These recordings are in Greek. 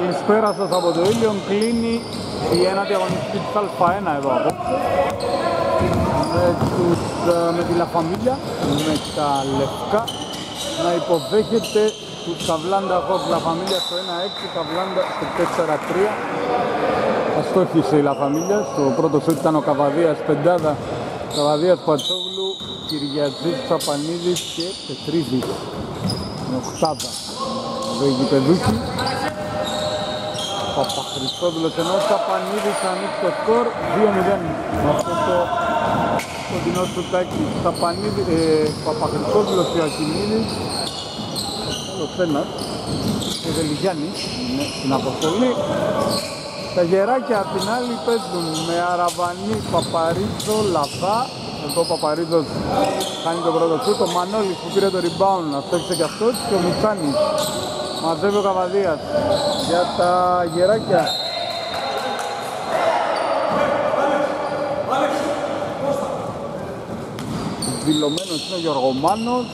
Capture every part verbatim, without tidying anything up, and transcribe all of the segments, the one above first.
Καλησπέρα σας από το Ήλιον. Κλείνει η ένατη αγωνιστική της Α1 εδώ απόψε με, τους, με τη Λα Φαμίλια, με τα λευκά να υποδέχεται τους Καβλάντα Hawks. Λα Φαμίλια στο ένα έξι, Καβλάντα στο τέσσερα τρία. Αστόχησε η Λα Φαμίλια, στο πρώτο σούτ ήταν ο Καβαδίας πεντάδα, Καβαδίας Πατσόγλου, Κυριαζής, Τσαπανίδης και Πετρίδης με οχτάδα. Εδώ η γηπεδούκη Παπαχριστόδουλος, ενώ ο Τσαπανίδης ανοίξει το σκορ δύο μηδέν με αυτό το κοντινό σουτάκι. Τσαπανίδης, ε, Παπαχριστόδουλος και ο Ακινίδης, το Σένας και ο Δελιγιάννης είναι στην αποστολή. Τα γεράκια απ' την άλλη παίζουν με Αραβανή, Παπαρίζο, Λαβά. Εδώ ο Παπαρίζος κάνει το πρώτο σούτ, ο Μανώλης που πήρε το rebound, αυτό έχεις και αυτός, και ο Μιτσάνης. Μαζεύει ο Καβαδίας για τα γεράκια. Δηλωμένος είναι ο Γιωργομάνος.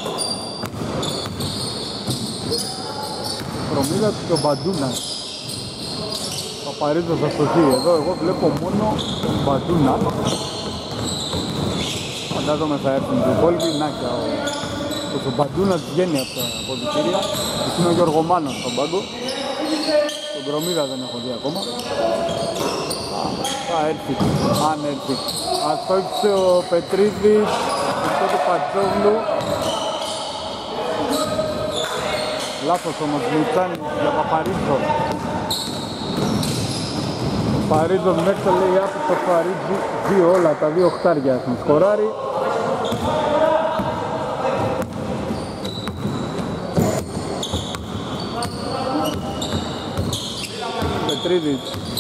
Προμίδας και ο Μπαντούνας. Παπαρίζος αστοχή. Εδώ εγώ βλέπω μόνο τον Μπαντούνα. Φαντάζομαι θα έρθουν οι υπόλοιποι. Να και ο, ο Μπαντούνας βγαίνει από τα αποδυτήρια. Είναι ο Γιωργομάνος στον πάγκο. Τον Προμίδα δεν έχω δει ακόμα. Θα έρθει, αν έρθει. Αστόχησε ο Πετρίδης, αυτό του Πατσόγλου. Λάθος όμως, Μιτσάνης για Παπαρίζο. Παπαρίζος μέχρι το λέει άπη το Φαρίτζι, δύο όλα, τα δύο οχτάρια έχουν σκοράρει. Πετρίδης.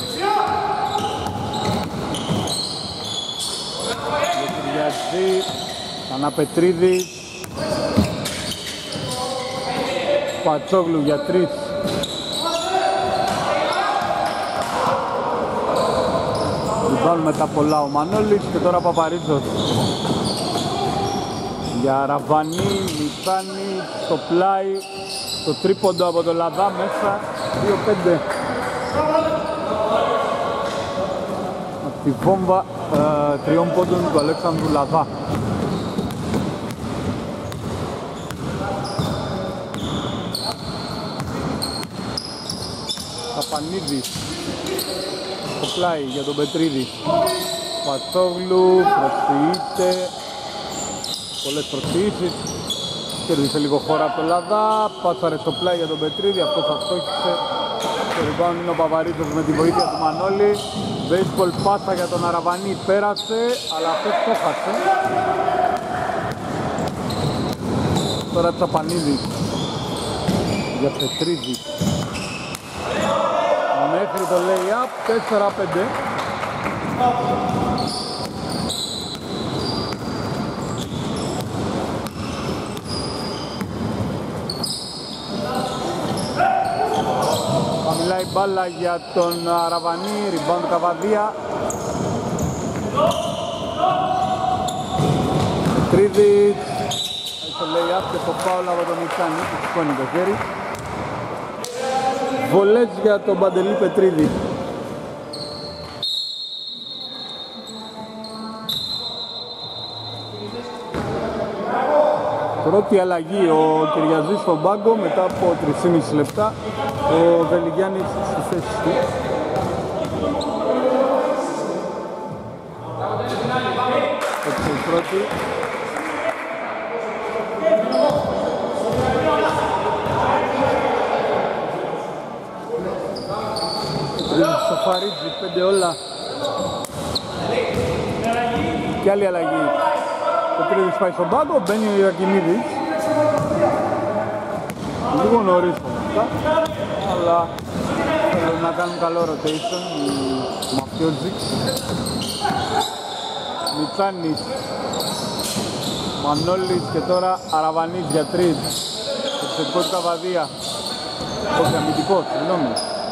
Κυριαζή, ξανά Πετρίδης. Πατσόγλου για τρεις. Βάλουμε τα πολλά ο Μανώλης και τώρα Παπαρίζος. Για Ραβανή, Μιτσάνη, στο πλάι, το τρίποντο από το Λαδά μέσα, δύο πέντε. Από τη βόμβα ε, τριών πόντων του Αλέξανδρου Λαδά. Καπανίδης, το πλάι για τον Πετρίδη. Πατσόγλου, προσφυείται, πολλές προσφυήσεις. Κέρδισε λίγο χώρα από το Λαδά, πάσαρε στο πλάι για τον Πετρίδη, αυτός αστόχησε. Το rebound είναι ο Παπαρίζος με τη βοήθεια του Μανώλη. Baseball πάσα για τον Αραβανή, πέρασε, αλλά αυτός το χάσε. Τώρα Τσαπανίδης για Πετρίδη. Μέχρι το lay-up, τέσσερα πέντε. Μιλάει μπάλα για τον Αραβανή, rebound Καβαδία. Πετρίδης, έχει το lay-up και το foul από τον Μιτσάνη που σηκώνει το χέρι. Βολές για τον Παντελή Πετρίδη. Πρώτη αλλαγή ο Κυριαζής στον πάγκο μετά από τρία και μισό λεπτά. Ο Δελιγιάννης στη θέση του. Έτσι η πρώτη. Στο Φαρίτζι, πέντε όλα. Και άλλη αλλαγή. Ο Πετρίδης πάει στον πάγκο, μπαίνει ο Ιακινίδης. Λίγο νωρίς αυτά, αλλά θέλουν να κάνουν καλό rotation οι μαφιότζοι. Μιτσάνης, Μανώλης και τώρα Αραβανής για τρεις. Επιθετικό του Καβαδία. Όχι, αμυντικό, συγγνώμη.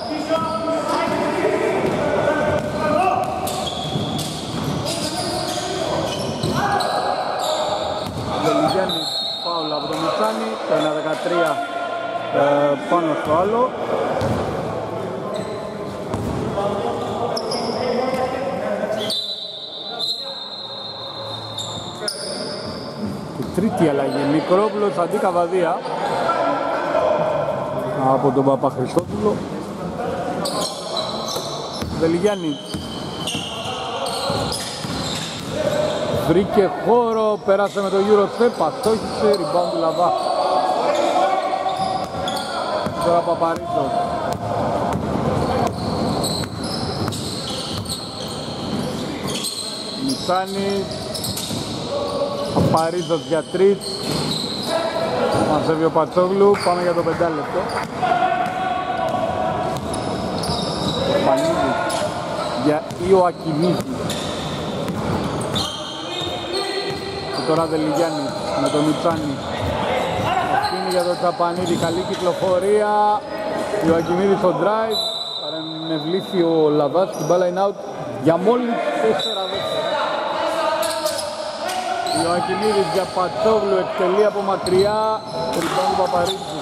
Δελιγιάννης, φάουλα από τον Μιτσάνη, το ένα δεκατρία ε, πάνω στο άλλο. Τρίτη αλλαγή, Μικρόπουλος αντί Καβαδία από τον Παπαχριστόπουλο. Δελιγιάννη βρήκε χώρο, πέρασε με το Eurostep, αστόχησε, rebound του Λαβά. Τώρα Παπαρίζος. Μιτσάνης, Παπαρίζος για τρεις. Μαζεύει ο Πατσόγλου, πάμε για το πεντάλεπτο. Πανίδης για Ιωακιμίδη. Και τώρα Δελιγιάννη με τον Μιτσάνη. Αφήνει για τον Τσαπανίδη, καλή κυκλοφορία. Ιωακιμίδη στο drive. Παρενευλήθη ο Λαβάς, την μπάλα είναι out για μόλις τέσσερα δεύτερα. Ιωακιμίδης για Πατσόγλου, εκτελεί από μακριά. Ρυμπάν του Παπαρίζου.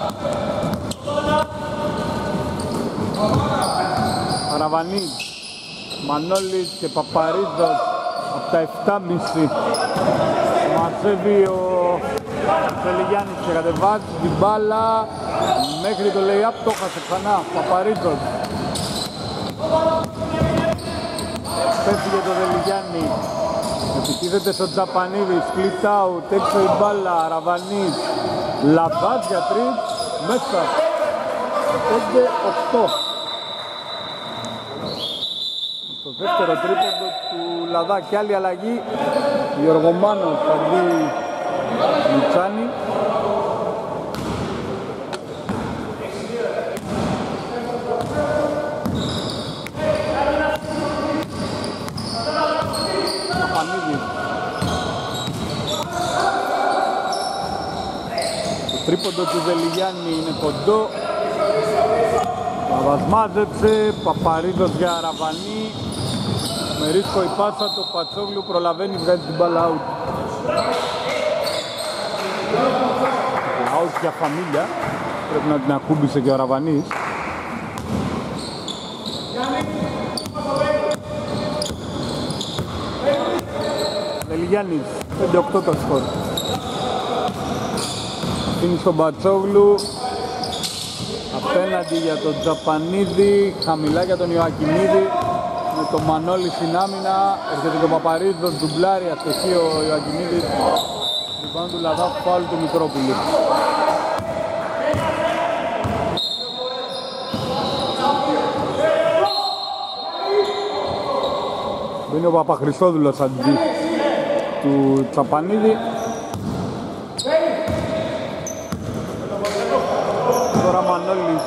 Παραβανής, Μανώλης και Παπαρίζος από τα επτά κόμμα πέντε. Μαζεύει ο Δελιγιάννης και κατεβάζει την μπάλα μέχρι το lay-up, το χάσε ξανά Παπαρίζος. Πέφτει για το Δελιγιάννη, επιτίθεται στο Τζαπανίδη, split out, έξω η μπάλα, Ραβανής, Λαβάς για τρεις, μέσα, πέντε οκτώ. Στο δεύτερο τρίποντο του Λαδά και άλλη αλλαγή, Γιωργομάνος αντί Μιτσάνη. Παπανίδης. Το τρίποντο του Δελιγιάννη είναι κοντό. Παπας μάζεψε, Παπαρίδος για Ραβανή. Με ρίσκο η πάσα, το Πατσόγλου προλαβαίνει, βγάζει την μπάλα out. Out για Φαμίλια, πρέπει να την ακούμπησε και ο Ραβανής. Δελιγιάννης, πέντε οκτώ το σκορ. Αφήνει στον Πατσόγλου. Απέναντι για τον Τζαπανίδη, χαμηλά για τον Ιωακιμίδη. Με τον Μανώλη στην άμυνα, έρχεται τον Παπαρίζος, ντουμπλάρει, αστοχεί ο Ιωακιμίδης. Λοιπόν του Λαδά, φάουλ του Μικρόπουλου. Είναι ο Παπαχριστόδουλος αντί του Τσαπανίδη. Τώρα Μανώλης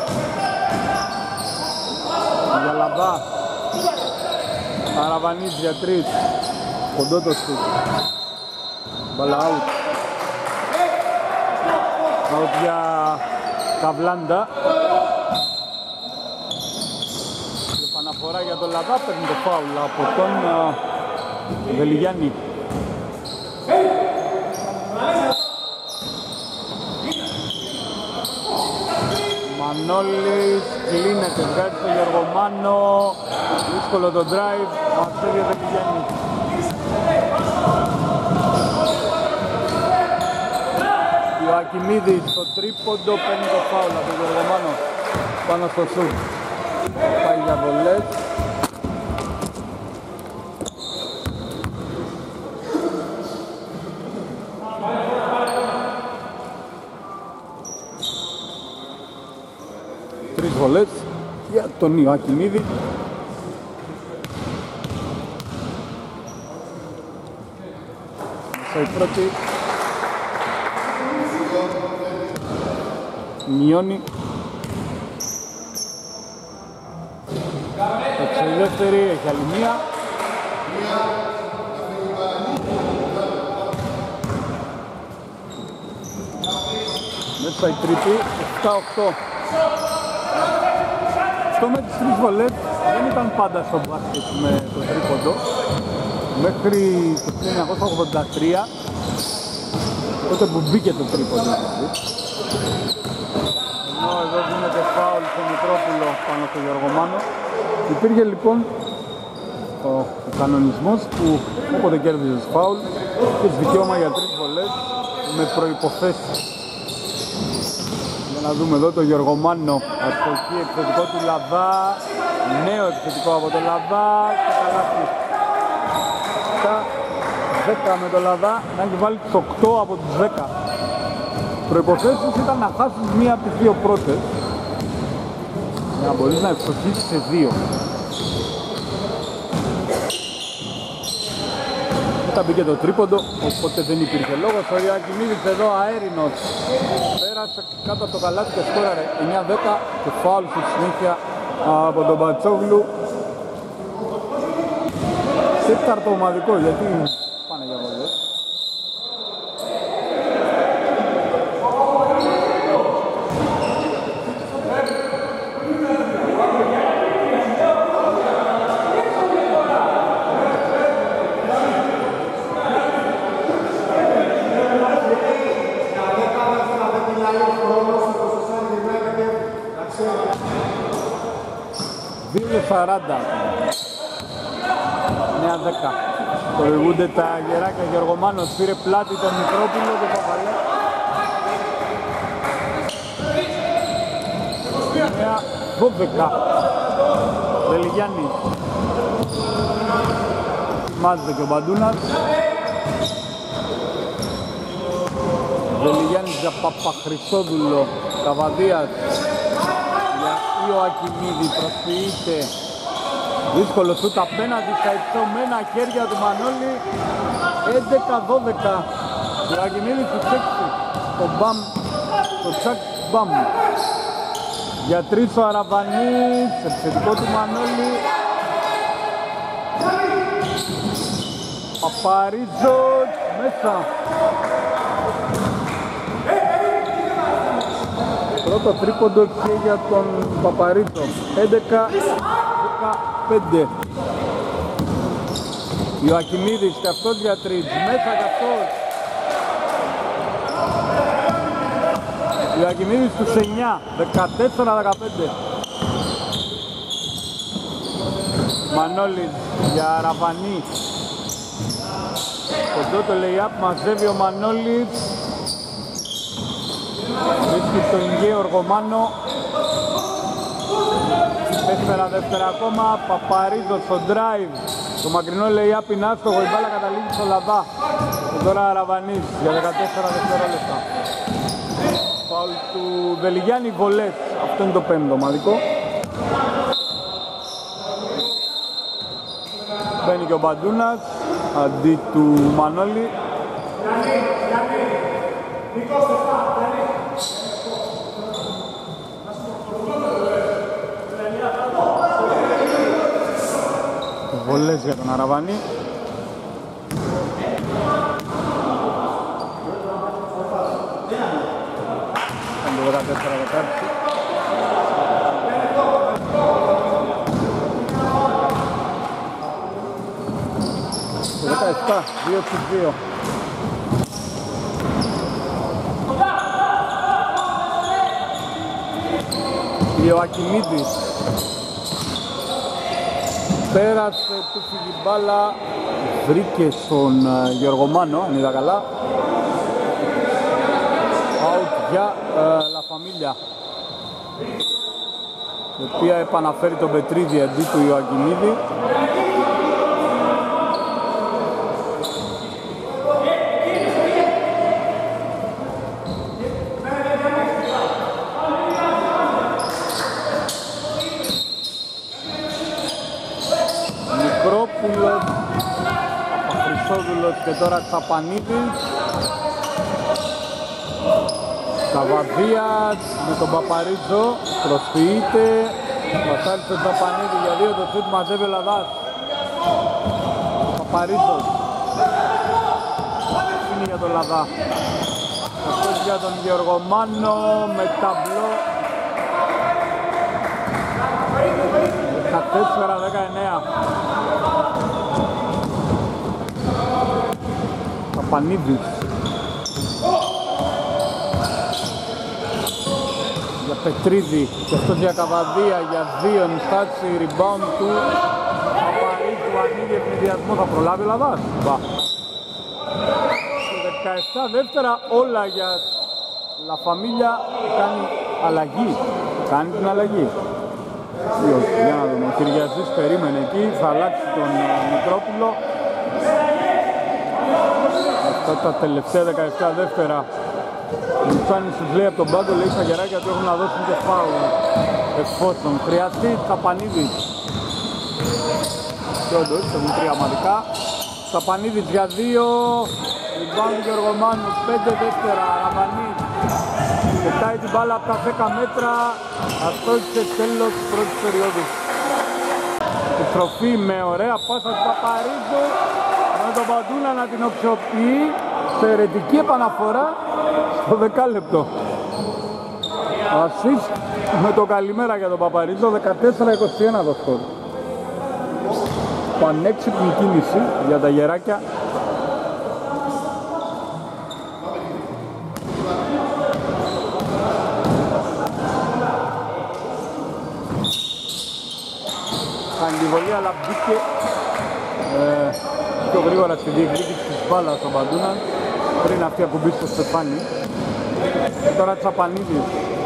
για Λαβά. Αραβανής για τρεις. Κοντό το σουτ. Μπάλα out. Out για Καβλάντα. Επαναφορά για τον Λαδά, παίρνει το φάουλ από τον uh, Δελιγιάννη. Μανώλης, κλείνεται, βγάζει τον Γιωργομάνο, δύσκολο το drive, μαζεύει ο Δελιγιάννη. Ιωακιμίδης στο τρίποντο, παίρνει το φάουλ από τον Γιωργομάνο πάνω στο σουτ. Πάει για βολές. Τρεις βολές για τον Ιωακιμίδη. Μέσα η πρώτη. Μειώνει. Έξω η δεύτερη, έχει άλλη μία. Μέσα η τρίτη, επτά οκτώ. Αυτό με τις τρεις βολές δεν ήταν πάντα στο μπάσκετ με το τρίποντο. Μέχρι το χίλια εννιακόσια ογδόντα τρία, τότε που μπήκε το τρίποντο. Ενώ εδώ γίνεται φάουλ στο Μικρόπουλο πάνω στο Γιωργομάνο. Υπήρχε λοιπόν ο, ο κανονισμός που όποτε κέρδιζες φάουλ, είχες δικαίωμα για τρεις βολές. με προϋποθέσεις. Για να δούμε εδώ το Γεωργομάνο, αστοχή επιθετικό του Λαδά, νέο επιθετικό από το Λαδά και καλάθι. δέκα με το Λαδά, να έχει βάλει τις οκτώ από τις δέκα. Προϋποθέσεις ήταν να χάσεις μία από τις δύο πρώτες για να μπορείς να ευστοχίσεις σε δύο. Μετά μπήκε το τρίποντο, οπότε δεν υπήρχε λόγος. Ο Ιακιμίδης εδώ αέρινος πέρασε κάτω από το καλάθι και σκόραρε εννιά δέκα και φάουλ στη συνέχεια από τον Μπατσόγλου. Τέταρτο ομαδικό, γιατί πάνε για βολές. δύο σαράντα. εννιά δέκα. Προηγούνται τα γεράκια. Γεωργομάνος πήρε πλάτη τον Μικρόπουλο και το βάλε. εννιά δώδεκα. Βελιγιάννης. Μάζεται και ο Μπαντούνας. Βελιγιάννης για Παπαχρυστόδουλο. Καβαδίας για Ιωακιμίδη. Προσποιείται. Δύσκολο σούτ απέναντι στα υψωμένα χέρια του Μανώλη. έντεκα δώδεκα. Ιωακιμίδη στους έξι. Το μπαμ, το τσακ μπαμ. Για τρεις ο Αραβανής. Επιθετικό του Μανώλη. Παπαρίζος μέσα. Πρώτο τρίποντο και για τον Παπαρίζο. έντεκα δεκαπέντε. Ιωακιμίδης και αυτός για τρεις. Μέσα και αυτός. Ιωακιμίδης στους εννιά. δεκατέσσερα δεκαπέντε. Μανώλης για Αραβανή. Κοντό το lay-up, μαζεύει ο Μανώλης. Βρίσκει στον Γεωργο Μάνο. Τέσσερα δεύτερα ακόμα. Παπαρίζος στο drive. Το μακρινό lay-up είναι άστοχο. Η μπάλα καταλήγει στο Λαδά. Και τώρα Αραβανής για δεκατέσσερα δευτερόλεπτα. Φάουλ του Βελιγιάννη, βολές. Αυτό είναι το πέμπτο ομαδικό. Μπαίνει και ο Μπαντούνας αντί του Μανώλη. Βολές για τον Αραβανή. πέντε δεκατέσσερα δεκαέξι. δεκαεπτά, δύο στους δύο. Ιωακιμίδης. Πέρασε, του φύγει μπάλα, βρήκε στον Γεωργομάνο, αν είδα καλά. Out για ε, La Familia, η οποία επαναφέρει τον Πετρίδη αντί του Ιωακιμίδη. Και τώρα Τσαπανίδης. Καβαδίας με τον Παπαρίζο. Προσποιείται. Βασάρι στον Τσαπανίδη για δύο το σούτ, μαζεύει ο Λαδάς. Παπαρίζος. Είναι για τον Λαδά. Αυτός για τον Γεωργομάνο με ταμπλό. δεκατέσσερα δεκαεννέα. Πανίδης για Πετρίδη και αυτός για Καβαδία για δύο ενστάτσι, rebound του Παπαρίζου, ανοίγει ευνηδιασμό, θα προλάβει ο Λαδάς. δεκαεπτά δεύτερα, όλα για La Familia. Κάνει αλλαγή, κάνει την αλλαγή. Για να δούμε, ο Κυριαζής περίμενε εκεί, θα αλλάξει τον Μητρόπουλο. Αυτά τα τελευταία δεκαεπτά δεύτερα. Ο Λουτσάνης τους λέει από τον πάγκο, λέει στα γεράκια του έχουν να δώσουν και φάουλ. Εφόσον χρειαστεί, Τσαπανίδης. Και όντως, έχουν τρία μαδικά. Τσαπανίδης για δύο. Rebound του Γεωργομάνου, πέντε δεύτερα. Ραβανής πετάει την μπάλα από τα δέκα μέτρα. Αυτό είχε τέλος της πρώτης περίοδου. Η τροφή με ωραία πάσα του Παπαρίζου. Με τον Παντούνα να την οξιοποιεί. Εξαιρετική επαναφορά στο δεκάλεπτο. Ασίστ με το καλημέρα για τον Παπαρίζο. δεκατέσσερα είκοσι ένα το σκορ. Πανέξυπνη κίνηση για τα γεράκια. Αντιβολή, αλλά μπήκε ε, πιο γρήγορα στη διεκδίκηση της μπάλας στον Παντούνα πριν αυτή ακουμπήσει στο Στεφάνι. Και τώρα Τσαπανίδης.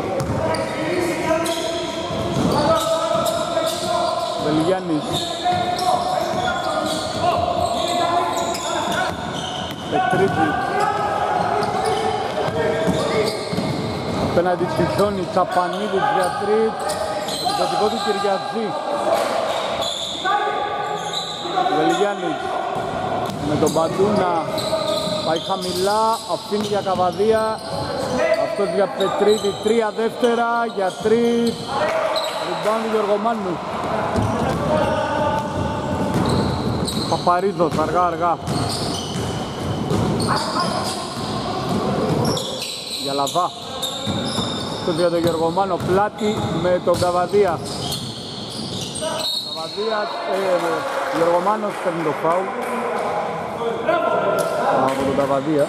Βελιγιάννης. Πετρίδης. Απέναντι στη ζώνη Τσαπανίδης για τρεις. Το δικό του Κυριαζή. Βελιγιάννης με τον Παντούνα πάει χαμηλά, αφήνει για Καβαδία. Αυτός για Πετρίδη, τρία δεύτερα για τρεις. Rebound του Γεωργομάνου. Παπαρίζος αργά αργά για Λαβά. Αυτός για τον Γεωργομάνο, πλάτη με τον Καβαδία. Καβαδίας, ε, Γεωργομάνος παίρνει το φάουλ από τον Καβαδία.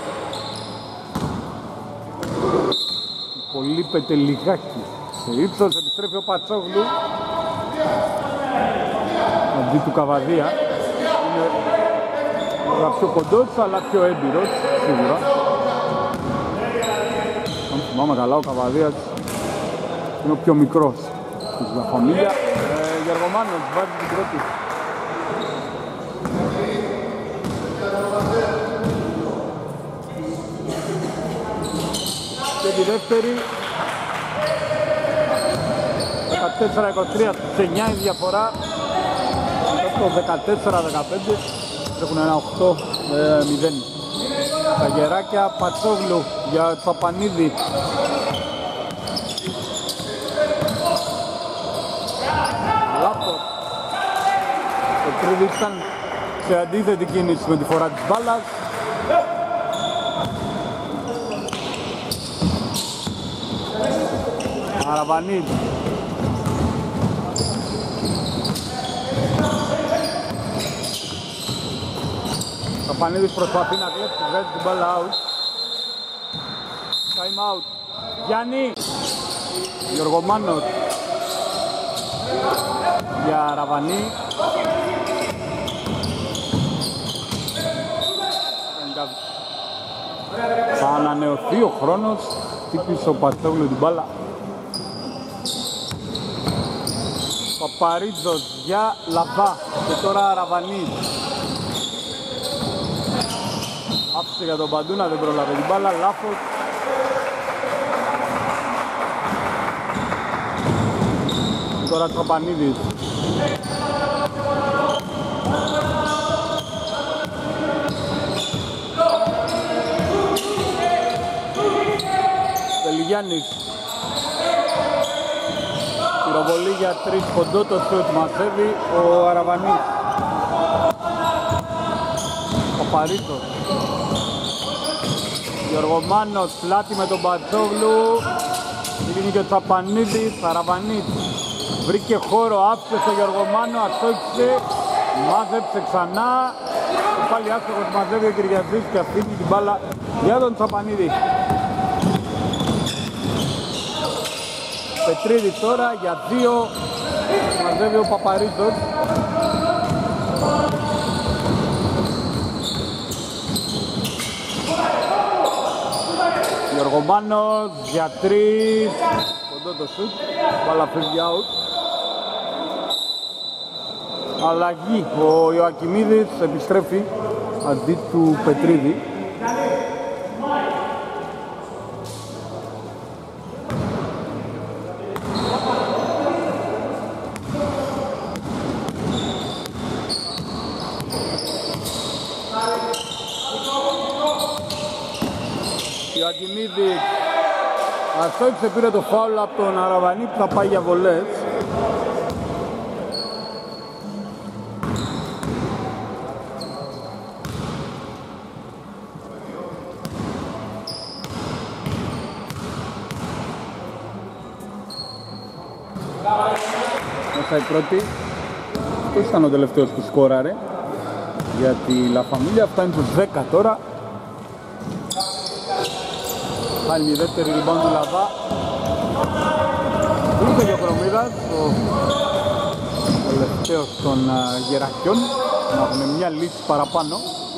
Πολύ πετελιγάκι σε ύψος, επιστρέφει ο Πατσόγλου αντί του Καβαδία. Είναι πιο κοντός αλλά πιο έμπειρος σίγουρα. Αν θυμάμαι καλά, ο Καβαδίας είναι ο πιο μικρός της La Familia. ε, Γεωργομάνος βάζει την πρώτη. Και τη δεύτερη. Δεκατέσσερα είκοσι τρία, σε εννιά η διαφορά. Το δεκατέσσερα δεκαπέντε έχουν ένα οκτώ μηδέν. Τα γεράκια, Πατσόγλου για Τσαπανίδη. Λάπτος. Ο Τρίδης ήταν σε αντίθετη κίνηση με τη φορά της μπάλας. Αραβανίδη. Τσαπανίδης προσπαθεί να κλέψει, βγάζει την μπάλα out. Time out. Γιάννη. Γεωργομάνος. Για Ραβανή. Θα ανανεωθεί ο χρόνος. Χτύπησε ο Πατσόγλου την μπάλα. Παπαρίτζος για Λαβά. Και τώρα Ραβανή. Άφησε για τον Παντούνα, δεν πρόλαβε την μπάλα, λάθος. Τώρα Τσαπανίδης. Βελιγιάννης. Πυροβολή για τρεις, κοντό το σουτ, μαζεύει ο Αραβανής. Ο Παρίτος. Γεωργομάνος, πλάτη με τον Πατσόγλου. Δίνει και ο Τσαπανίδης, Αραβανής. Βρήκε χώρο, άφησε στο Γεωργομάνο, αστόχισε. Μάζεψε ξανά. Και πάλι άστοχος μαζεύει ο Κυριαζής και αφήνει την μπάλα για τον Τσαπανίδη. Πετρίδης τώρα για δύο. Μαζεύει ο Παπαρίτος. Γεωργομάνος για τρεις, κοντό το σουτ, μπάλα φεύγει out. Αλλαγή, ο Ιωακιμίδης επιστρέφει αντί του Πετρίδη. Ιωακιμίδης αστόχησε, πήρε το φάουλ από τον Αραβανή που θα πάει για βολές. Μέσα η πρώτη, αυτός ήταν ο τελευταίος που σκόραρε για τη Λα Φαμίλια, φτάνει τους δέκα τώρα. Άλλη η δεύτερη rebound του Λαβά. Ήρθε και ο Κρομίδας, ο τελευταίος των Γερακιών, να έχουν μια λύση παραπάνω.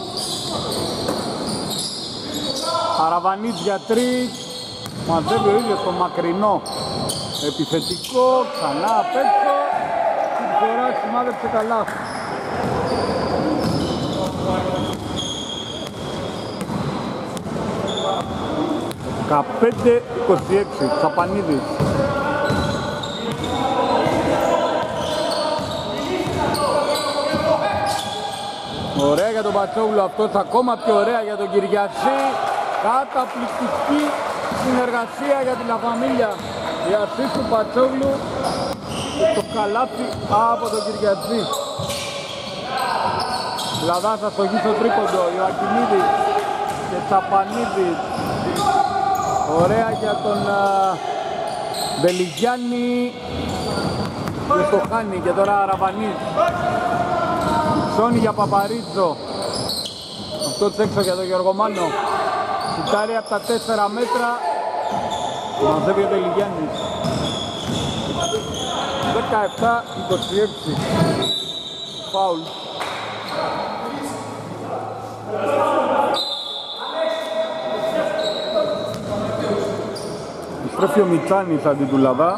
Αραβανής για τρεις, μαζεύει ο ίδιος το μακρινό επιθετικό, ξανά απ' έξω, την φορά σημάδεψε καλά. δεκαπέντε είκοσι έξι, Τσαπανίδης. Ωραία για τον Πατσόγλου, αυτός ακόμα πιο ωραία για τον Κυριασί. Καταπληκτική συνεργασία για τη Λα Φαμίλια. Η ασίστ του Πατσόγλου και το καλάθι από τον Κυριασί. Λαδάς αστοχή στο τρίποντο, Ιωακιμίδης και Τσαπανίδης. Ωραία για τον Μπελιγιάννη και στο χάνει και τώρα Αραβανής. Ψώνει για Παπαρίτζο. Αυτός έξω για τον Γεωργομάνο. Σουτάρει από τα τέσσερα μέτρα. Μαζεύει ο Μπελιγιάννης. δεκαεπτά είκοσι έξι. Φάουλ. Στρέφει ο Μιτσάνης αντί του Λαβά.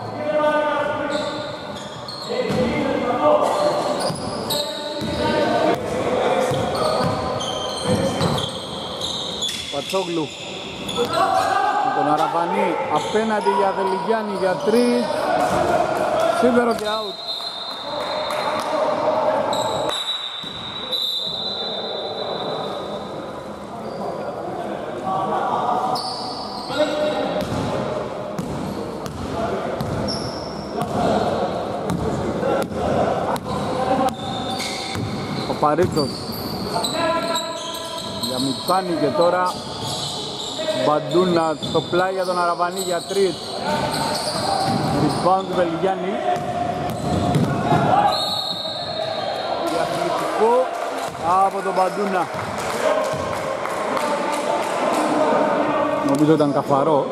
Πατσόγλου με τον Αραβανή απέναντι για Δελιγιάννη για τρεις. Σίδερο και out. Παρίτσος για Μιτσάνη και τώρα Μπαντούνα στο πλάι για τον Αραβανή για τρεις. Rebound του Βελιγιάννη. Διαθλητικό από τον Μπαντούνα. Νομίζω ήταν καθαρό.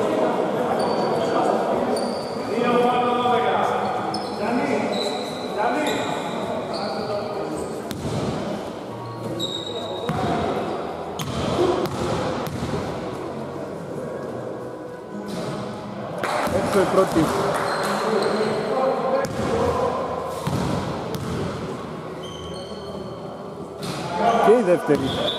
Η πρώτη. Και η δεύτερη.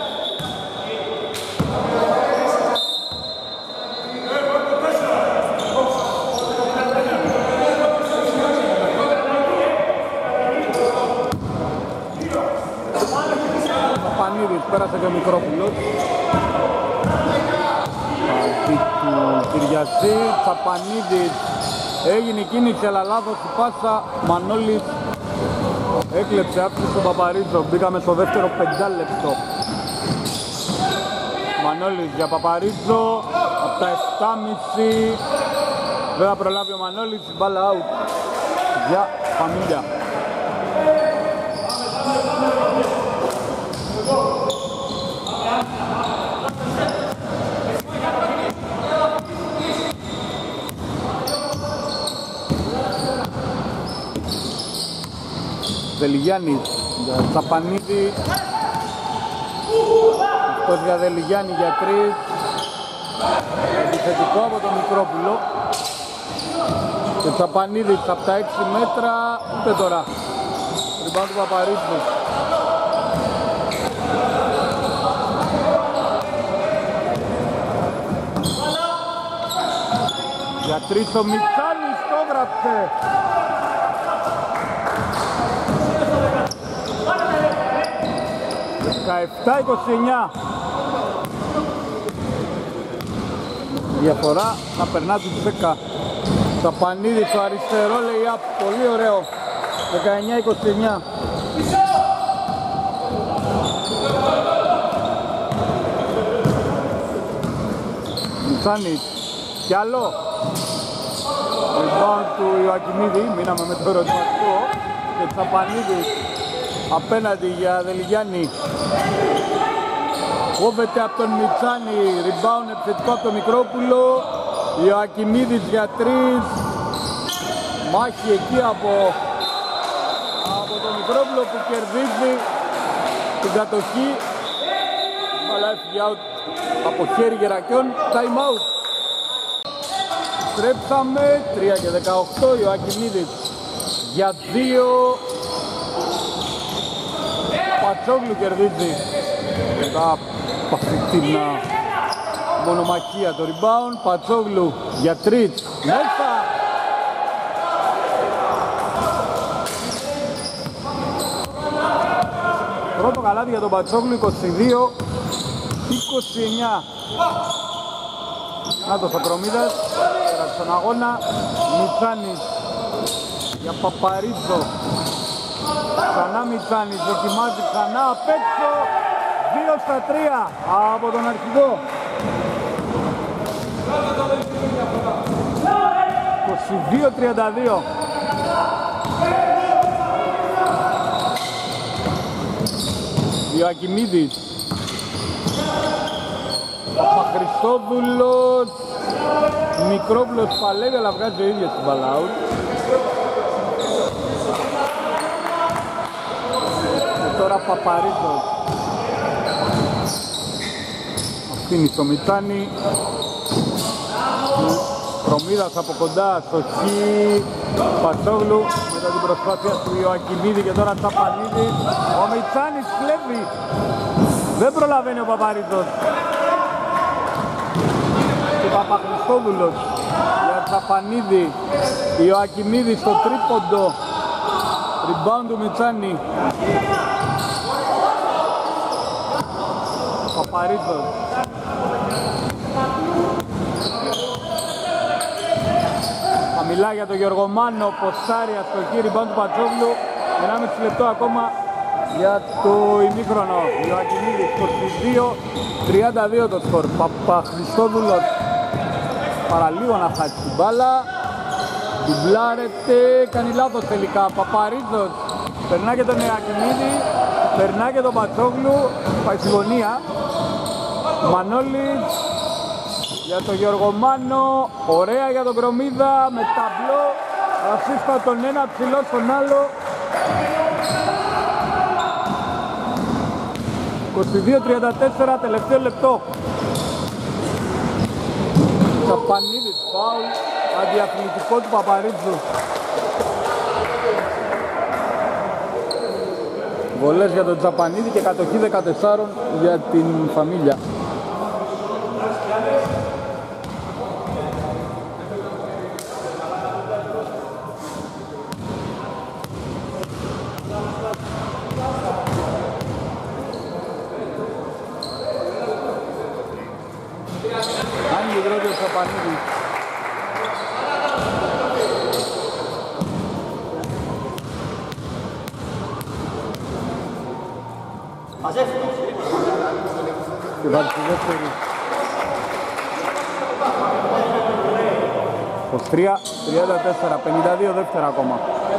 Ο Πανίδης πέρασε και ο Μικρόπουλος. Του Κυριασί, Τσαπανίδης, έγινε κίνηση αλλά λάθος η πάσα. Μανώλης έκλεψε άπτυση στον Παπαρίτζο. Μπήκαμε στο δεύτερο πεντάλεπτο. Μανώλης για Παπαρίτζο από τα επτά και μισό. Δεν θα προλάβει ο Μανώλης, μπάλα out για Φαμίλια. Δελιγιάννης για Τσαπανίδη. Αυτός για Δελιγιάννη για τρεις. Επιθετικό από τον Μικρόπουλο. Και Τσαπανίδης από τα έξι μέτρα, ούτε τώρα. Rebound του Παπαρίσου. Για τρεις ο Μιτσάνης το γράψε. δεκαεπτά είκοσι εννιά. Διαφορά θα περνά τους δέκα. Τσαπανίδης στο αριστερό λέει απ, πολύ ωραίο. δεκαεννιά είκοσι εννιά. Μιτσάνης κι άλλο. Rebound του Ιωακιμίδη, μείναμε με το ερωτηματικό. Και Τσαπανίδης απέναντι για Δελιγιάννη. Κόβεται από τον Μιτσάνη, rebound επιθετικό από τον Μικρόπουλο. Ιωακιμίδης για τρεις. Μάχη εκεί από, από τον Μικρόπουλο που κερδίζει την κατοχή. Αλλά έφυγε out από χέρι Γερακιών. Time out. Στρέψαμε, τρία και δεκαοκτώ, Ιωακιμίδης για δύο. Πατσόγλου κερδίζει μετά από αυτή την μονομαχία το rebound. Πατσόγλου για τρεις, μέσα. Πρώτο καλάθι για τον Πατσόγλου, είκοσι δύο είκοσι εννιά. Νάτος ο Κρομίδας, πέρασε τον αγώνα. Μιτσάνης για Παπαρίτζο. Ξανά Μιτσάνης, δοκιμάζει ξανά απ' έξω. δύο στα τρία από τον αρχηγό. είκοσι δύο τριάντα δύο. Ιωακιμίδης. Παπαχριστόδουλος. Μικρόπουλος παλεύει αλλά βγάζει ο ίδιος την μπάλα out. Και τώρα Παπαρίτος. Αφήνει στο Μιτσάνη. Κρομίδας από κοντά στο χι. Πατσόγλου μετά την προσπάθεια του Ιωακιμίδη και τώρα Τσαπανίδη. Ο Μιτσάνης κλέβει. Δεν προλαβαίνει ο Παπαρίτος. Και Παπαχριστόδουλος για Τσαπανίδη. Ιωακιμίδη στο τρίποντο. Rebound του Μιτσάνη. Παπαρίτος. Μιλά για τον Γεωργομάνο, Ποστάρια στο χείρι, rebound του Πατσόγλου. ενάμιση λεπτό ακόμα για το ημίχρονο. Ιωακιμίδης είκοσι δύο τριάντα δύο το σκορ. Παπαχριστόδουλος παραλίγο να χάσει την μπάλα. Διμπλάρεται, κάνει λάθος τελικά. Παπαρίτος περνά και τον Ιωακιμίδη, περνά και τον Πατσόγλου. Πάει στη γωνία. Μανώλης για τον Γεωργομάνο, ωραία για τον Κρομίδα, με ταμπλό, ασίστα τον ένα ψηλό στον άλλο. είκοσι δύο τριάντα τέσσερα, τελευταίο λεπτό. Τσαπανίδης, φάουλ, αντιαθλητικό του Παπαρίτζου. Βολές για τον Τσαπανίδη και κατοχή δεκατέσσερα για την Φαμίλια. Τσαπανίδης. Και βάλει στη δεύτερη. είκοσι τρία τριάντα τέσσερα, πενήντα δύο δεύτερα ακόμα.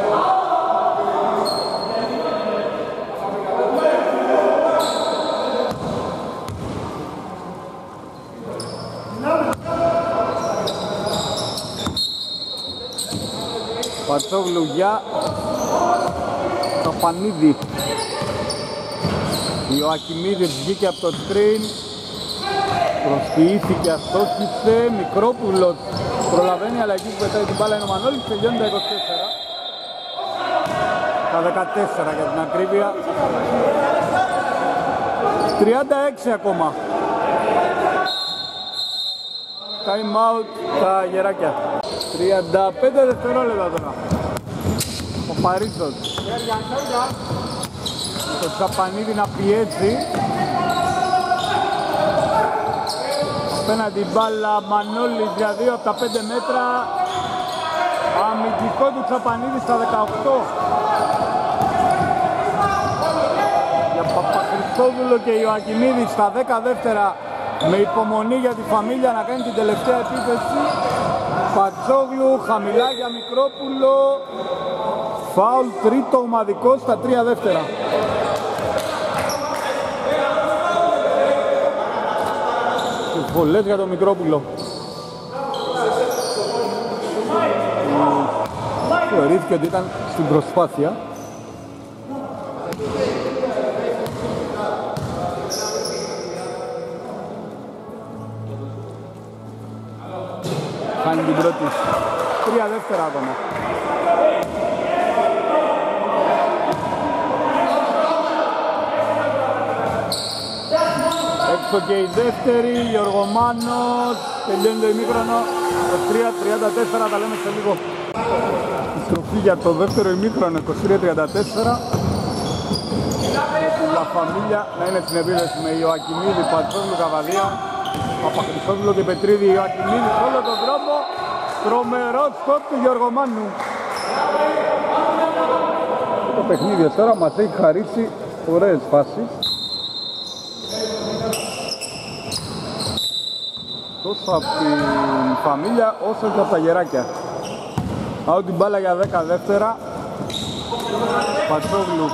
Πατσόγλου για Τσαπανίδη. Ιωακιμίδης βγήκε από το screen. Προσποιήθηκε, αστόχησε, Μικρόπουλος προλαβαίνει, αλλά εκεί που πετάει την μπάλα είναι ο Μανώλης, τελειώνει τα είκοσι τέσσερα. Τα δεκατέσσερα για την ακρίβεια. τριάντα έξι ακόμα. Time out τα γεράκια. τριάντα πέντε δευτερόλεπτα τώρα. Ο Παρίσος. Το Τσαπανίδη να πιέζει. Απέναντι μπάλα Μανώλης για δύο από τα πέντε μέτρα. Αμυντικό του Τσαπανίδη στα δεκαοκτώ. Για Παπαχριστόδουλο και Ιωακιμίδη στα δέκα δεύτερα. Με υπομονή για τη Φαμίλια να κάνει την τελευταία επίθεση. Πατσόγλου χαμηλά για Μικρόπουλο. Φάουλ τρίτο ομαδικό στα τρία δεύτερα. Βολές για τον Μικρόπουλο. Θεωρήθηκε ότι ήταν στην προσπάθεια. Κάνει την πρώτη. Τρία δεύτερα ακόμα. Έξω και η δεύτερη, Γιωργομάνος, τελειώνει το ημίχρονο, είκοσι τρία τριάντα τέσσερα, τα λέμε σε λίγο. Η στροφή για το δεύτερο ημίχρονο, είκοσι τρία τριάντα τέσσερα. Η Λα Φαμίλια να είναι στην επίθεση με Ιωακιμίδη, Πατσόγλου, Καβαδία, Παπαχριστόδουλο και Πετρίδη. Ιωακιμίδη σε όλο τον δρόμο, τρομερό σκοτ του Γιωργομάνου. Το παιχνίδι τώρα μας έχει χαρίσει ωραίες φάσεις. Τόσο από την Φαμίλια όσο και από τα γεράκια. Άω την μπάλα για δέκα δεύτερα. Πατσόγλου.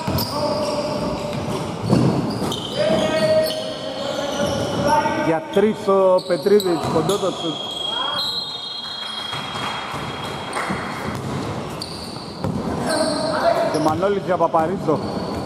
Για τρεις ο Πετρίδης, κοντό το σουτ. Και Μανώλης για Παπαρίζο.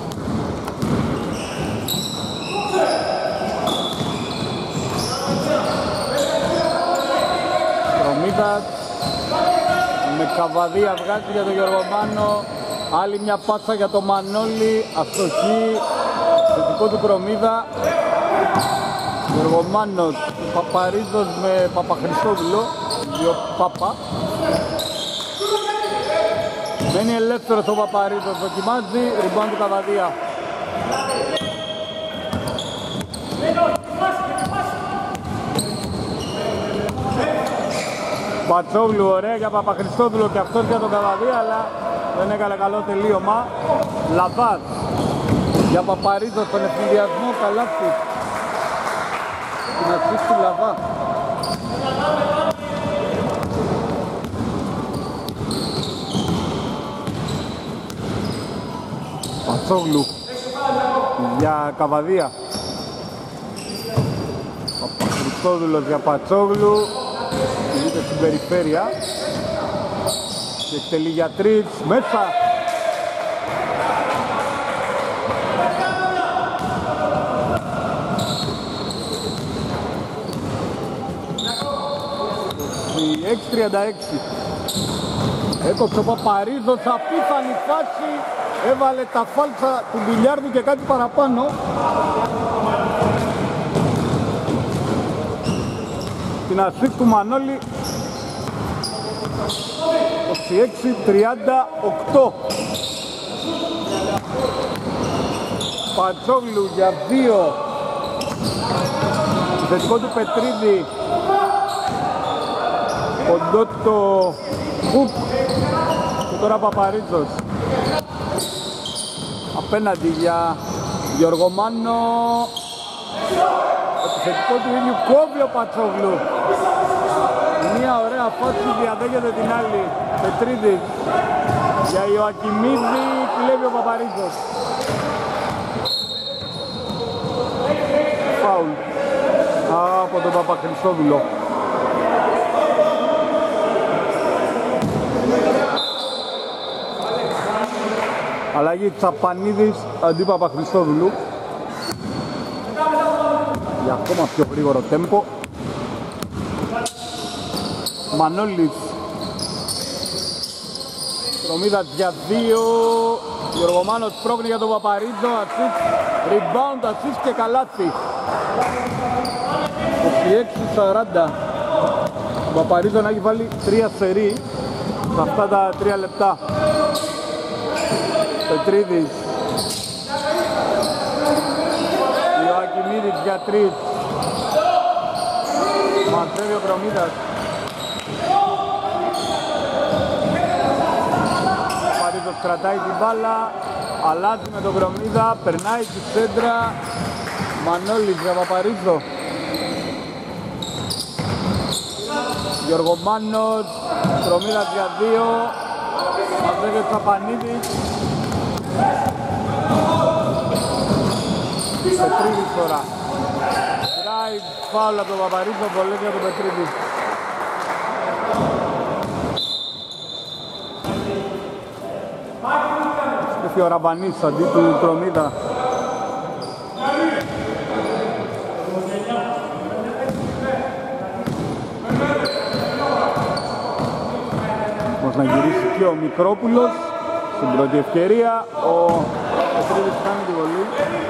Με Καβαδία βγάζει για τον Γιωργομάνο. Άλλη μια πάσα για τον Μανώλη. Αστοχή. Θετικό του Προμίδα. Γιωργομάνος. Παπαρίζος με Παπαχριστόδουλο. Δύο Πάπα. Μένει ελεύθερος ο Παπαρίζος. Δοκιμάζει. Ριμπάν του Καβαδία. Πατσόγλου ωραία για Παπαχριστόδουλο και αυτός για τον Καβαδία, αλλά δεν έκανε καλό τελείωμα. Λαβάς για Παπαρίζο στον ευθυνδιασμό, καλάθι. Την ασίστη Λαβά. Πατσόγλου για Καβαδία. Παπαχριστόδουλος για Πατσόγλου. Κινείται στην περιφέρεια και εκτελεί για τρεις μέσα. έξι τριάντα έξι. Έκοψε ο Παπαρίζος, απίθανη φάση. Έβαλε τα φάλτσα του μπιλιάρδου και κάτι παραπάνω. Την ασίστ του Μανώλη. είκοσι έξι τριάντα οκτώ. Πατσόγλου για δύο. Θετικό του Πετρίδη. Κοντό το Κουκ. Και τώρα Παπαρίζος. Απέναντι για Γιωργομάνο. Επιθετικό του ίδιου κόβει ο Πατσόγλου. Μια ωραία φάση διαδέχεται την άλλη. Πετρίδης για Ιωακιμίδη, κλέβει ο Παπαρίζος. Φάουλ από τον Παπαχριστόδουλο. Αλλαγή Τσαπανίδης αντί Παπαχριστόδουλου. για ακόμα πιο γρήγορο τέμπο. Μανώλης, Τρομίδας για δύο, Γιωργομάνος πρόκειται για τον Παπαρίτζο, assist, rebound, assist και καλάθι. είκοσι έξι σαράντα. Ο Παπαρίτζο να έχει βάλει τρία σερί σε αυτά τα τρία λεπτά. Πετρίδης, Ιωακιμίδης για τρεις, μαζεύει ο Τρομίδας. Παπαρίτζος κρατάει την μπάλα, αλλάζει με τον Κρομίδα, περνάει τη σέντρα. Μανώλης για Παπαρίτζο. Γιωργομάνος, Κρομίδας για δύο, μαζεύει ο Τσαπανίδης. Πετρίδης τώρα. Drive, φάουλ από τον Παπαρίτζο, βολές για τον Πετρίδη. Έφυγε ο Ραμπανής αντί του Κρομίδα. Όμως να γυρίσει και ο Μικρόπουλος στην πρώτη ευκαιρία. Ο Πετρίδης κάνει τη βολή.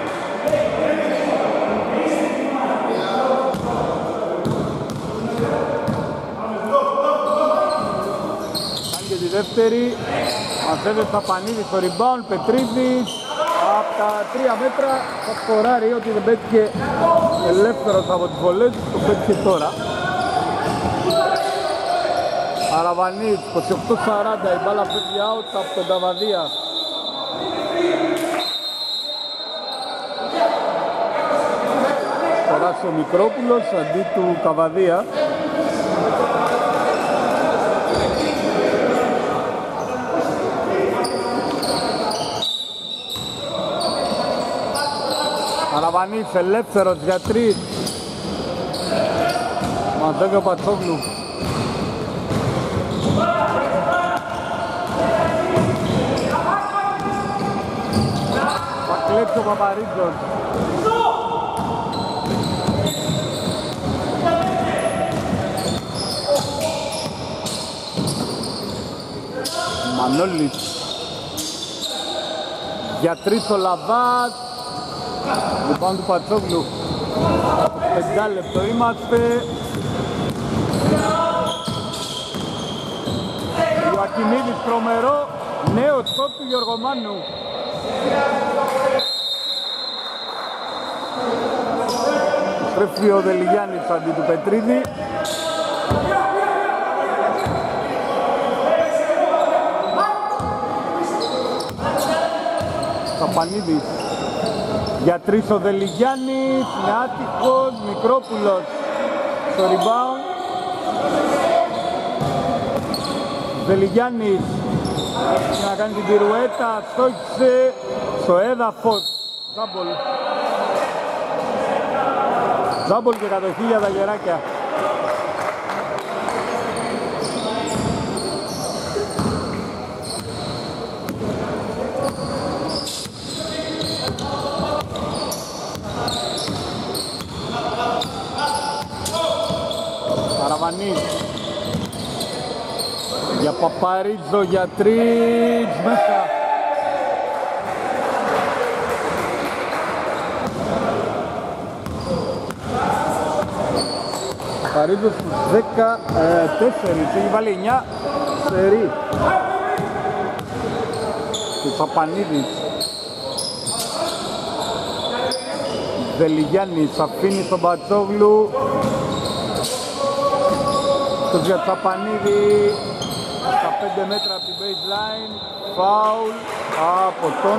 Κάνει και τη δεύτερη. Μαζεύει Τσαπανίδης στο rebound, Πετρίδης από τα τρία μέτρα θα σκοράρει, ότι δεν πέτυχε ελεύθερος από τις βολές, το πέτυχε τώρα. Αραβανής, είκοσι οκτώ σαράντα, η μπάλα φεύγει out από τον Ταβαδία. Σκοράσει ο Μικρόπουλος αντί του Καβαδία. Αραβανής ελεύθερος για τρεις. Μαζεύει ο Πατσόγλου. Θα κλέψει ο Παπαρίτζος. Μανώλης. Για τρεις ο Λαβάς. Λοιπόν του Πατσόγλου. πέντε λεπτό είμαστε. Ιωακιμίδης τρομερό. Νέο σκοπ του Γιωργομάνου. Στρέφει ο Δελιγιάννης αντί του Πετρίδη. Καπανίδης. Για τρεις ο Δελιγιάννης, είναι άτυχος, Μικρόπουλος στο rebound. Δελιγιάννης για να κάνει την πυρουέτα, στόχισε στο έδαφος. Ζάμπολ. Ζάμπολ και κατοχή για τα γεράκια. Για Παπαρίτζο για τρεις μέσα. Παπαρίτζο στους δεκατέσσερα, έχει βάλει εννιά σερί. Και Τσαπανίδης. Δελιγιάννης αφήνει στον Πατσόγλου. Το για Τσαπανίδη στα πέντε μέτρα από την baseline, φάουλ από τον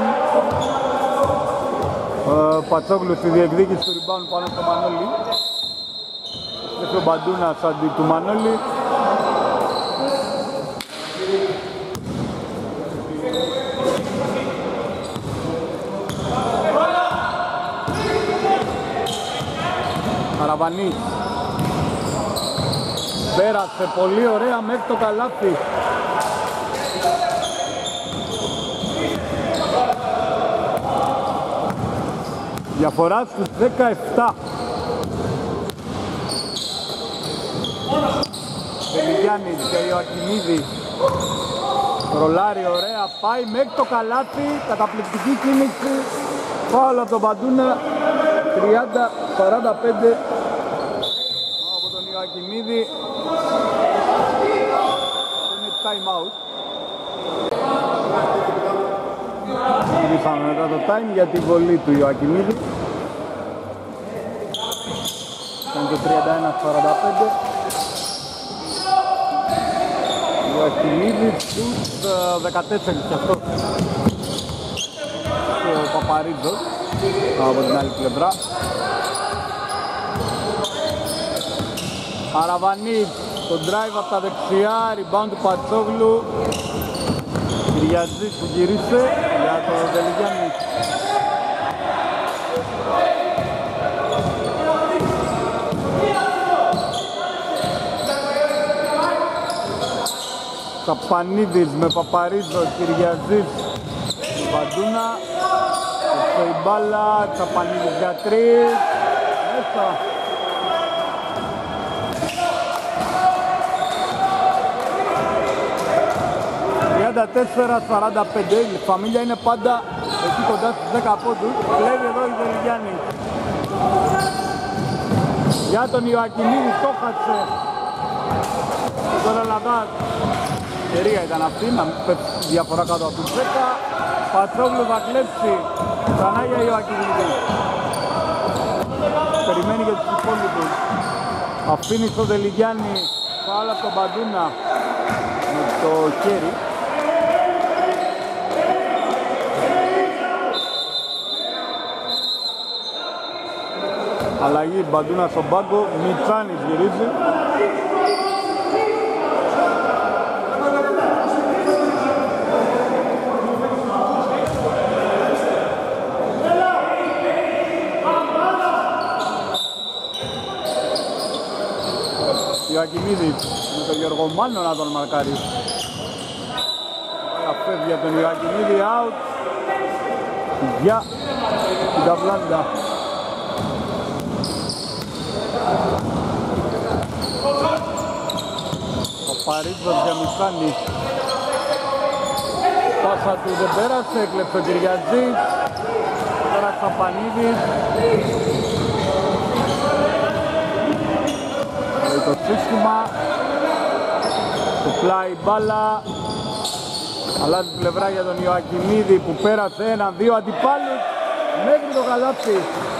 ε, Πατσόγλου στη διεκδίκηση του rebound πάνω στο Μανώλη. Έχει ο Μπαντούνας αντί του Μανώλη. Αραβανής. Πέρασε πολύ ωραία μέχρι το καλάθι. Διαφορά στους δεκαεπτά. Τελιγιάννης και Ιωακιμίδη. Ρολάρι ωραία, πάει μέχρι το καλάθι, καταπληκτική κίνηση. Φάουλ από τον Μπαντούνα, τριάντα σαράντα πέντε από τον Ιωακιμίδη. Είναι time out. Γυρίσαμε μετά το time για τη βολή του Ιωακιμίδη. Ήταν το τριάντα ένα σαράντα πέντε. Ιωακιμίδη στους δεκατέσσερα και αυτό. Ο Παπαρίτζος από την άλλη πλευρά. Αραβανίτς, το drive από τα δεξιά, rebound του Πατσόγλου. Κυριαζής που γυρίσε για το Δελιγιάννη. Καπανίδης με Παπαρίζο, Κυριαζής, Μπαντούνα, στο η μπάλα, Καπανίδης για τρεις, μέσα. τριάντα τέσσερα σαράντα πέντε, η Φαμίλια είναι πάντα εκεί κοντά στους δέκα πόντους, κλέβει εδώ η Δελιγιάννη. Για τον Ιωακιμίδη το χάτσε. Τώρα Λαδάς. Ευκαιρία ήταν αυτή, να μην πέφτει διαφορά κάτω από τους δέκα. Πατσόγλου θα κλέψει, ξανά για Ιωακιμίδη. Περιμένει για τους υπόλοιπους. Αφήνει στο Δελιγιάννη, φάουλ από τον Μπαντούνα με το χέρι. Αλλαγή, Μπαντούνα στον πάγκο, Μιτσάνης γυρίζει. Ιωακιμίδης με τον Γιώργο Μάνο να τον μαρκάρει. Φεύγει από τον Ιωακιμίδη, out για την Καβλάντα. Ο Παρίτζος για Μιτσάνη. Πάσα του δεν πέρασε, έκλεψε ο Κυριαζής. Τώρα Καπανίδης. Το σύστημα, το πλάι μπάλα, αλλάζει πλευρά για τον Ιωακιμίδη που πέρασε έναν δύο αντιπάλους μέχρι το καλάθι.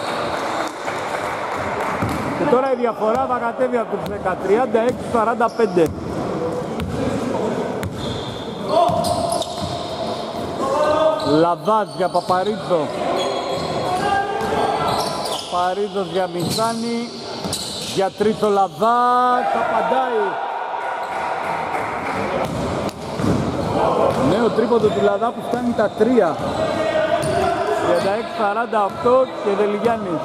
Και τώρα η διαφορά θα κατέβει από τους δέκα, τριάντα έξι σαράντα πέντε. Λαδάς για Παπαρίτζο. Παπαρίτζος για Μιτσάνη. Για τρίτο Λαδάς, απαντάει. Νέο τρίποντο του Λαδά που φτάνει τα τρία. τριάντα έξι σαράντα οκτώ και Δελιγιάννης.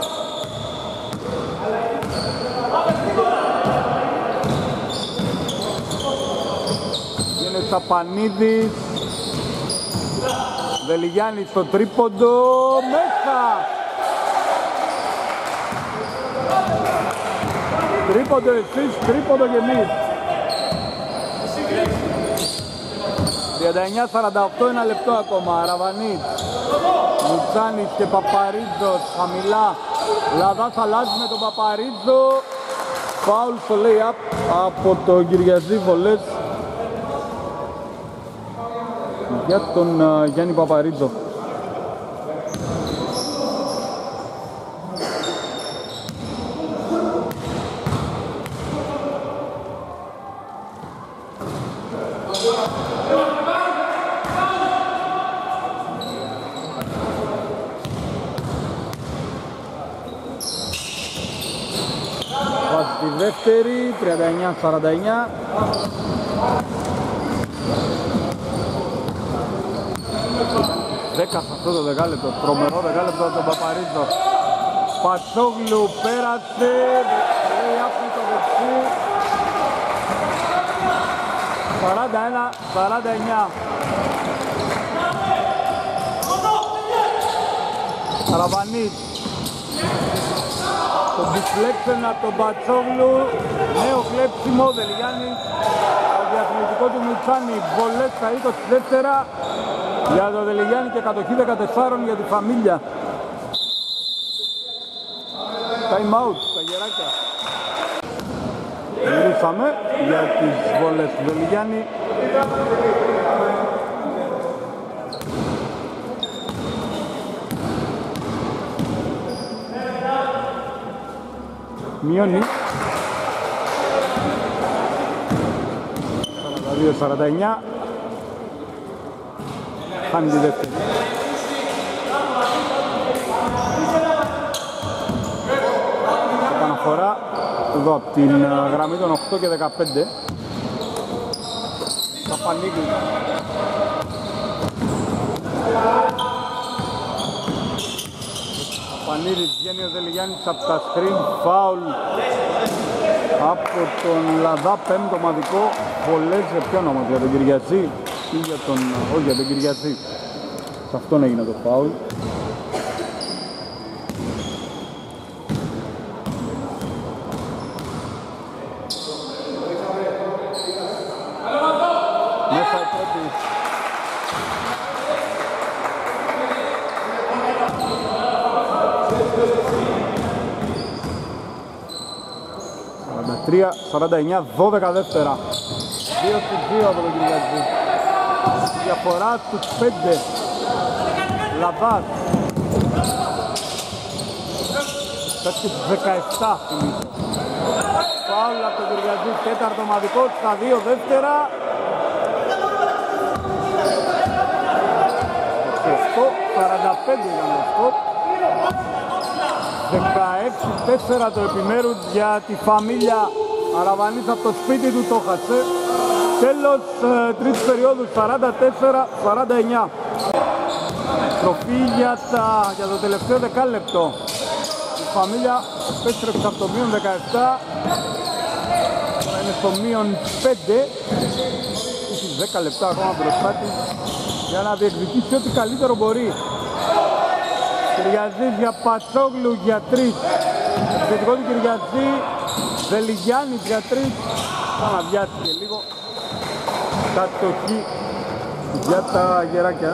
Είναι Τσαπανίδης. Δελιγιάννης στο τρίποντο, μέσα. Τρίποντο εσείς, τρίποντο και εμείς. τριάντα εννιά σαράντα οκτώ, ένα λεπτό ακόμα. Ραβανίτ, Μουτσάνης και Παπαρίτζος χαμηλά. Λαδάς αλλάζει με τον Παπαρίτζο. Φάουλ στο lay-up από τον Κυριαζή, βολές για τον uh, Γιάννη Παπαρίτζο. Βάζει τη δεύτερη, τριάντα εννιά σαράντα εννιά. δέκα σε αυτό το δεκάλεπτο, τρομερό δεκάλεπτο από τον Παπαρίτζο. Πατσόγλου πέρασε, λέει άπνη το δεξί. σαράντα ένα σαράντα εννιά. Αραβανίτ. Το deflection από τον Πατσόγλου, νέο κλέψιμο, Δελιγιάννης, το διαθλητικό του Μιτσάνη, βολές στα είκοσι τέσσερα για τον Δελιγιάννη και κατοχή δεκατέσσερα για τη Φαμίλια. Time out, τα γεράκια. Γυρίσαμε για τις βολές του Δελιγιάννη. Μειώνει σαράντα δύο σαράντα εννιά. Χάνει τη δεύτερη. Επαναφορά εδώ από την γραμμή των οκτώ και δεκαπέντε. Παπανίκη. Παπανίδης βγαίνει ο Δελιγιάννης από τα screen, φάουλ από τον Λαδά, πέμπτο ομαδικό, βολές σε ποιον όμως, για τον Κυριαζή ή για τον, όχι για τον Κυριαζή, σε αυτόν έγινε το φάουλ. Μέσα η πρώτη. σαράντα τρία σαράντα εννιά, δώδεκα δεύτερα. δύο στους δύο από τον Κυριαζή. Διαφορά στους πέντε. Λαβάς. Πέφτει στους δεκαεπτά. Φάουλ από τον Κυριαζή, τέταρτο ομαδικό, στα δύο δεύτερα. σαράντα πέντε ήταν το σκορ. δεκαέξι τέσσερα το επιμέρου για τη Φαμίλια. Αραβανής από το σπίτι του το χασε. Τέλος ε, τρίτης περίοδου, σαράντα τέσσερα σαράντα εννιά. Τροφή για, τα, για το τελευταίο δεκάλεπτο. Η Φαμίλια επέστρεψε από το μείον δεκαεπτά. Τώρα είναι στο μείον πέντε. Έχει δέκα λεπτά ακόμα μπροστά της για να διεκδικήσει ό,τι καλύτερο μπορεί. Κυριαζής για Πατσόγλου για τρεις. Επιθετικό του Κυριαζή. Δελιγιάννης για τρεις. Αναβιάστηκε λίγο. Κατοχή για τα γεράκια.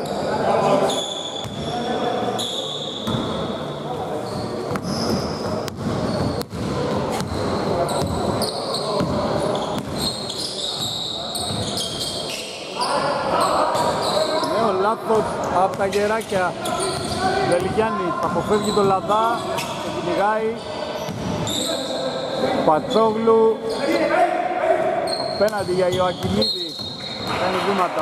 Νέο λάθος από τα γεράκια. Δελιγιάννης αποφεύγει τον Λαδά, το κυνηγάει. Πατσόγλου απέναντι για Ιωακιμίδη, κάνει βήματα.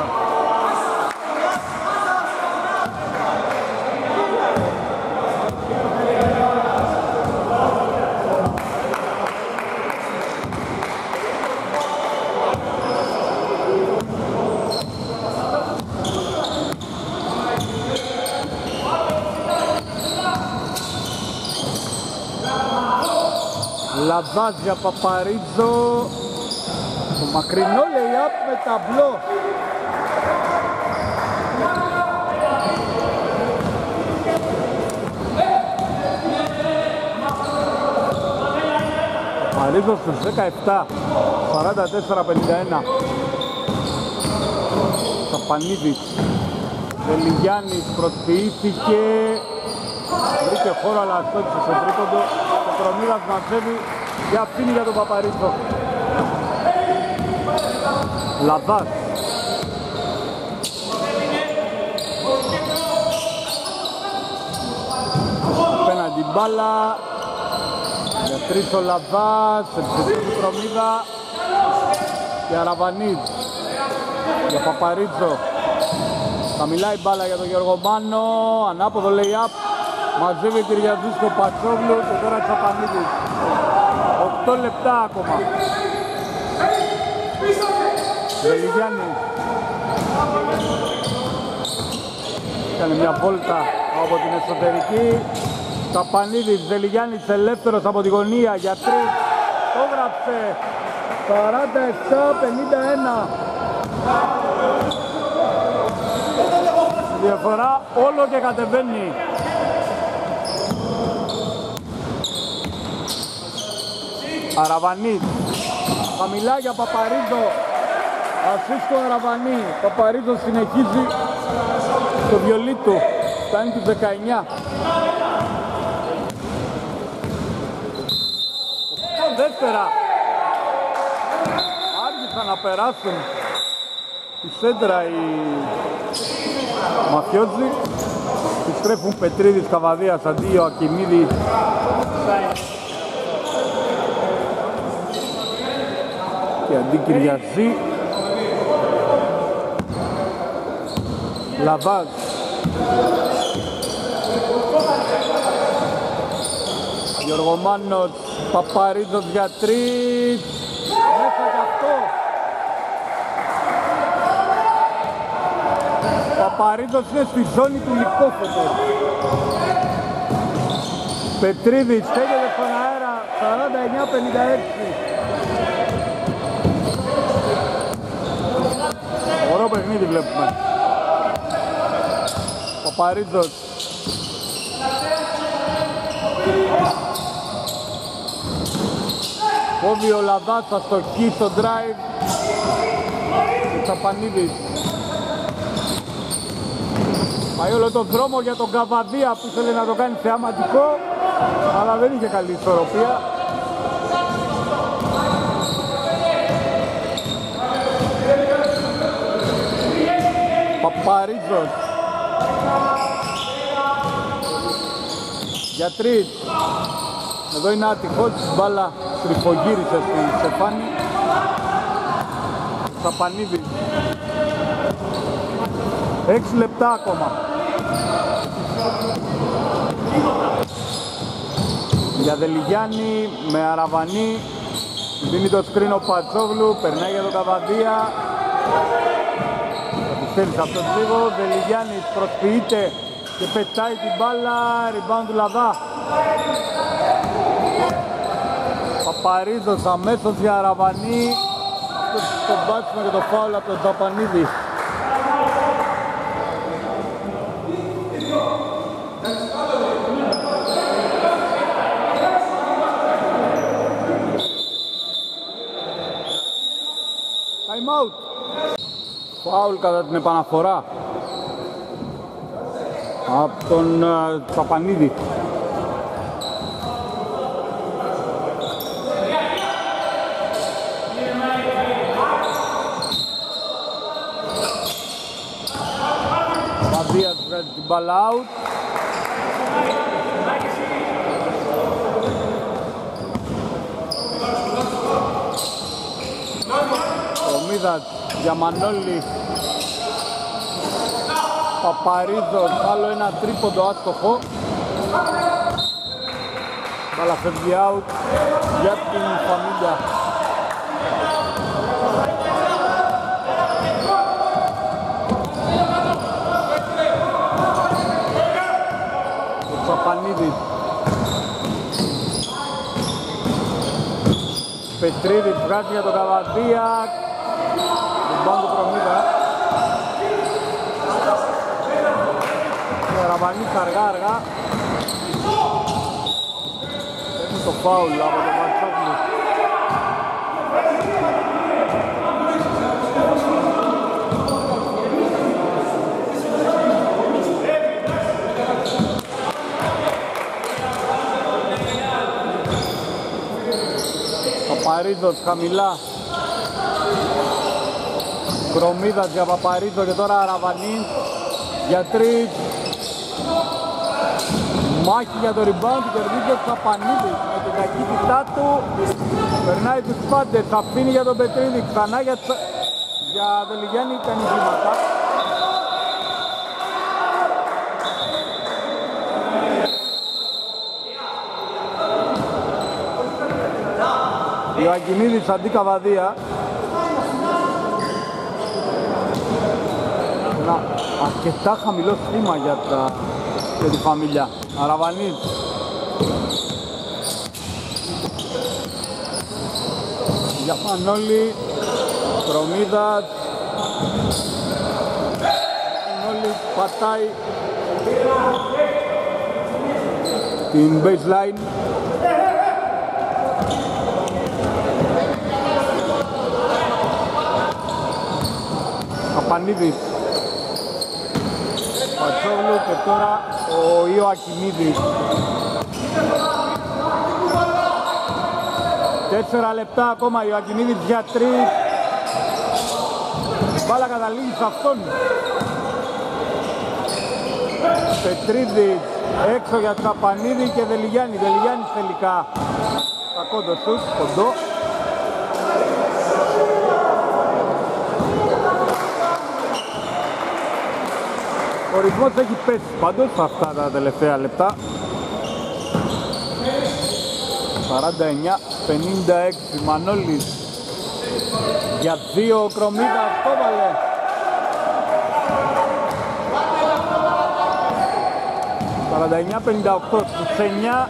Λαβάς για Παπαρίτζο. Το μακρινό lay-up με ταμπλό. Παπαρίτζο στους δεκαεπτά. σαράντα τέσσερα πενήντα ένα. Σαπανίδης. Δελιγιάννης προσποιήθηκε. Βρήκε χώρο αλλά αστόχησε στο τρίποντο. Ο Προμίδας μαζεύει και αφήνει για τον Παπαρίτζο. Λαβάς. Απέναντι μπάλα. Για τρεις ο Λαβάς. Επιθετική του Προμίδα. Και Αραβανίδ. Για Παπαρίτζο. Χαμηλά η μπάλα για τον Γιώργο Μάνο. Ανάποδο lay-up. Μαζεύει ο Κυριαζής στο Πατσόγλου και τώρα Τσαπανίδης. οκτώ λεπτά ακόμα. Δελιγιάννης. Κάνει μια βόλτα από την εσωτερική. Τσαπανίδης, Δελιγιάννης ελεύθερος από τη γωνία για τρεις. Το γράψε. σαράντα επτά πενήντα ένα. Η διαφορά όλο και κατεβαίνει. Αραβανίτ. Χαμηλά για Παπαρίζο. Ασίστο Αραβανί. Παπαρίζο συνεχίζει το βιολί του. Φτάνει τους δεκαεννιά. Δεύτερα. Άρχισαν να περάσουν τη σέντρα οι μαφιότζοι. Επιστρέφουν Πετρίδης Καβαδίας αντί ο Ακιμίδης. Και αντί Κυριαζή. Λαβάζ. Γιωργομάνος. Παπαρίζος για τρεις. Μέσα κι αυτό. Παπαρίζος είναι στη ζώνη του Λυκόφωτος. Πετρίδης στέκεται στον αέρα. σαράντα εννιά πενήντα έξι. Ωραίο παιχνίδι βλέπουμε. Παπαρίζος. Κόβει ο Λαδάς, θα στοχεί στο drive. Τσαπανίδης. Πάει όλο τον δρόμο για τον Καβαδία που ήθελε να το κάνει θεαματικό, αλλά δεν είχε καλή ισορροπία. Παπαρίζος. Για τρεις. Εδώ είναι άτυχος, μπάλα τριφογύρισε στη Σεφάνη. Τσαπανίδης. Έξι λεπτά ακόμα. Για Δελιγιάννη με Αραβανή. Δίνει το σκριν ο Πατσόγλου, περνάει για τον Καβαδία. Θα του στέλνει αυτός λίγο. Δελιγιάννης προσποιείται και πετάει την μπάλα. Rebound του Λαδά. Παπαρίζος αμέσως για Αραβανή. Αυτό το μπάτσιμο και το φάουλ από τον Τσαπανίδη. Time out. Φάουλ κατά την επαναφορά από τον uh, Τσαπανίδη. Μαδίας βγάζει την μπάλα out. Ομίδας για Μανώλη. Παπαρίζος, άλλο ένα τρίποντο άστοχο. Μπάλα φεύγει out για την Φαμίλια. Ο Τσαπανίδης. Πετρίδης βγάζει για τον Καβαδία. Τον πάνω του Προμίδα. Ο Ραβανής αργά αργά. Παίρνει το φάουλ από τον Ματσόγλου. Παπαρίζος χαμηλά. Κρομίδας για Παπαρίζο και τώρα Αραβανής για τρεις. Μάχη για το rebound, κερδίζει ο Τσαπανίδης με την ταχύτητά του. Περνάει τους πάντες, θα αφήνει για τον Πετρίδη, ξανά για, τσα... για Δελιγιάννη, κάνει βήματα. Ο Αγγινίδης αντί Καβαδία. Ένα αρκετά χαμηλό σχήμα για, τα... για τη Φαμίλια. Αραβανής. Για Μανώλη. Προμίδας. Μανώλη πατάει την baseline. Σταπανίδης, Πατσόγλου και τώρα ο Ιωακιμίδης. Τέσσερα λεπτά ακόμα, Ιωακιμίδης για τρεις. Μπάλα καταλήγει σε αυτόν. Πετρίδης έξω για Σταπανίδη και Δελιγιάννη. Δελιγιάννης τελικά. Κακό το σουτ, κοντό. Ο ρυθμός έχει πέσει πάντως αυτά τα τελευταία λεπτά. σαράντα εννιά πενήντα έξι, Μανώλης για δύο, ο Κρομίδας το βάλε. σαράντα εννιά πενήντα οκτώ στους εννιά,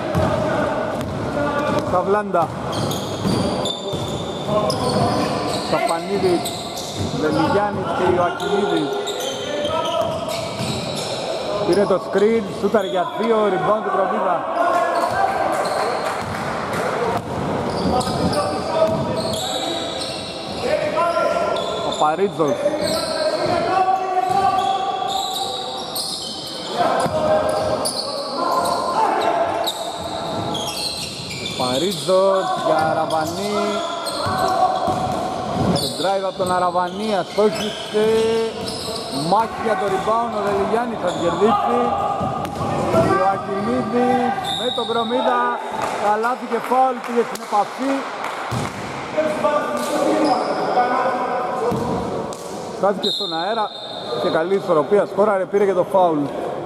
Καβλάντα. Σταπανίδης, Δελιγιάννης και Ιωακιμίδης. Πήρε το screen, σούταρ για δύο, rebound του Κρομίδα. Ο Παρίτζος. Παρίτζος για Αραβανή. Το drive από τον Αραβανή, αστόχησε. Μάχη για το rebound, ο Δελιγιάννης θα κερδίσει. Ο Ακιμίδης με τον Κρομίδα, καλάθι και φάουλ, πήγε στην επαφή. Κάθηκε στον αέρα και καλή ισορροπία, σκόραρε, πήρε και το φάουλ.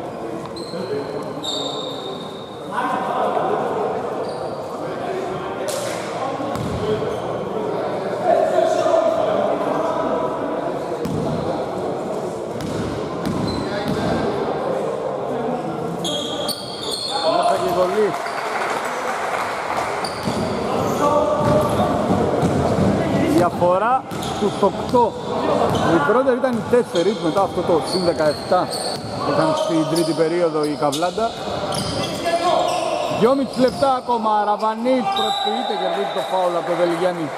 Διαφορά στους οκτώ. Η πρώτη ήταν οι τέσσερις, μετά αυτό το συν δεκαεπτά που ήταν στην τρίτη περίοδο η Καβλάντα. δυόμισι λεπτά ακόμα, Ραβανής προσποιείται και κερδίζει το φάουλ από τον Δελιγιάννη.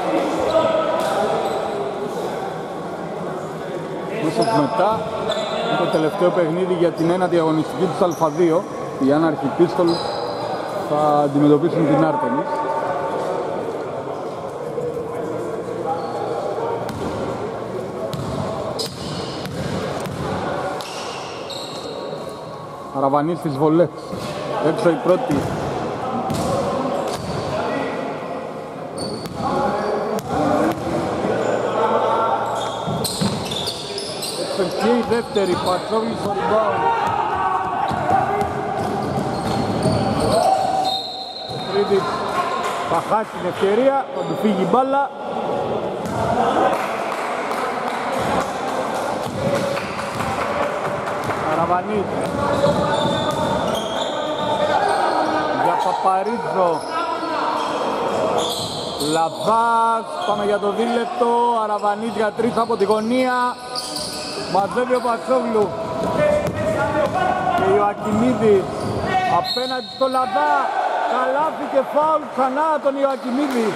Ίσως μετά το τελευταίο παιχνίδι για την ένατη αγωνιστική του Α2, οι άναρχοι πίστολ θα αντιμετωπίσουν την Άρτεμις. Αραβανής στις βολές, έξω η πρώτη. Έξω και η δεύτερη, Πατσόγλης στο rebound. Ο Τρίτης θα χάσει την ευκαιρία, θα του φύγει η μπάλα. Αραβανής για Παπαρίτζο, Λαβάς, πάμε για το δίλεπτο. Αραβανής για τρεις από τη γωνία, μαζεύει ο Πατσόγλου και ο Ακιμίδης απέναντι στο Λαβά, καλάθι και φάουλ ξανά τον Ιωακιμίδη.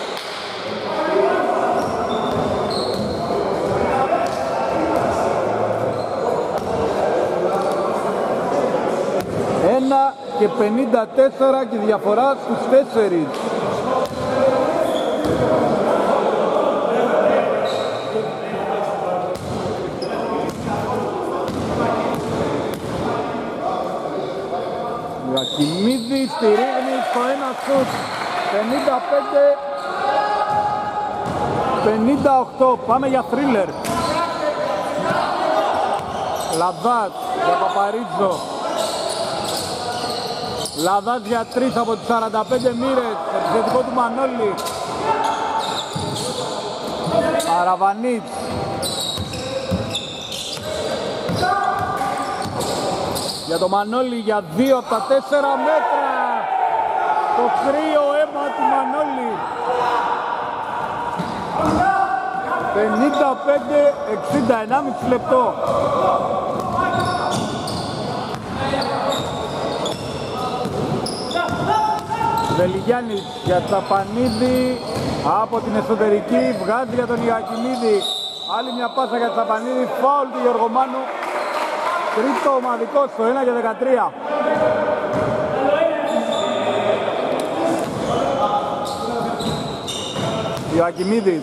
Ένα και πενήντα τέσσερα και διαφορά στους τέσσερις. Ιωακιμίδη στη ρίγνη στο ένα σουτ. πενήντα πέντε πενήντα οκτώ. Πάμε για θρίλερ. Λαβάτ για Παπαρίτζο. Λαβάτ για τρεις από τις σαράντα πέντε μοίρες. Επιθετικό του Μανώλη. Αραβανίτς. Για το Μανώλη για δύο από τα τέσσερα μέτρα. Το κρύο αίμα του Μανώλη. πενήντα πέντε εξήντα, ενάμιση λεπτό. Δελιγιάννης για Τσαπανίδη από την εσωτερική, βγάζει για τον Ιωακιμίδη. Άλλη μια πάσα για Τσαπανίδη, φάουλ του Γεωργομάνου. Τρίτο ομαδικό στο ένα και δεκατρία. Ιωακιμίδης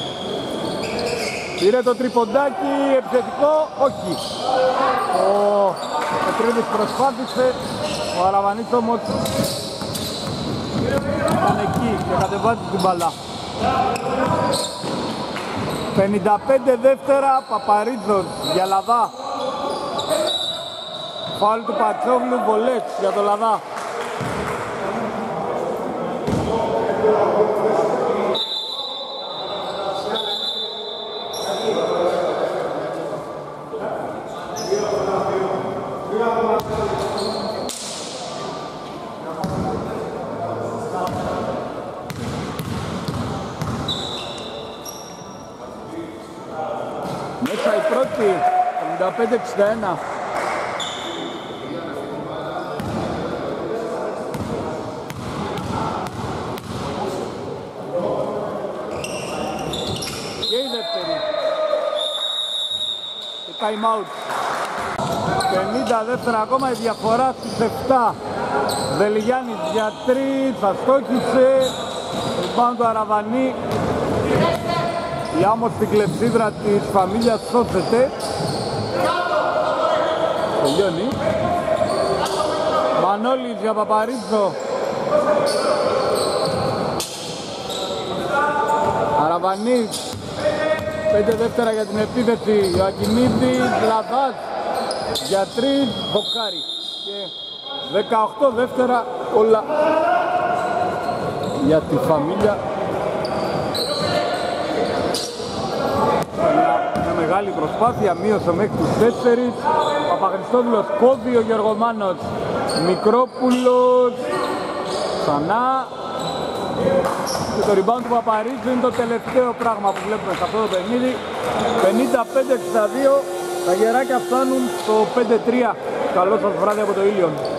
πήρε το τριποντάκι, επιθετικό, όχι. Ο Πετρίδης προσπάθησε, ο Αραβανής όμως ήταν εκεί και κατεβάζει την μπαλά. πενήντα πέντε δεύτερα, Παπαρίτζος για Λαδά. Φάουλ του Πατσόγλου, βολές για το Λαδά. Μέσα η πρώτη, πενήντα πέντε εξήντα ένα. Και η δεύτερη. Και time out. πενήντα δεύτερα ακόμα, η διαφορά στις επτά. Βελιγιάννης για τρεις, θα στόχισε. Rebound του Αραβανή. Η άμμος στην κλεψίδρα της Φαμίλιας σώθεται. Τελειώνει. Μανώλης για Παπαρίτζο. Αραβανής. Πέντε δεύτερα για την επίθεση. Ιωακιμίδης, Λαδάς για τρεις, Μποκάρι. Και δεκαοκτώ δεύτερα όλα για τη Φαμίλια. Μια μεγάλη προσπάθεια, μείωσε μέχρι τους τέσσερις. Παπαχριστόδουλος κόβει, ο Γεωργομάνος, Μικρόπουλος ξανά. Και το rebound του Παπαρίτζου είναι το τελευταίο πράγμα που βλέπουμε σε αυτό το παιχνίδι. πενήντα πέντε εξήντα δύο, τα γεράκια φτάνουν στο πέντε τρία. Καλό σας βράδυ από το Ήλιον.